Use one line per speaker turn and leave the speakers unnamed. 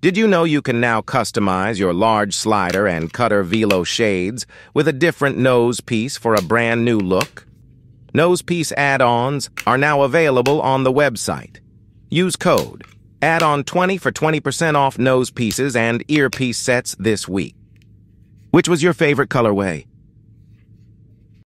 Did you know you can now customize your large slider and cutter velo shades with a different nose piece for a brand new look? Nose piece add-ons are now available on the website. Use code add-on20 for 20% off nose pieces and earpiece sets this week. Which was your favorite colorway?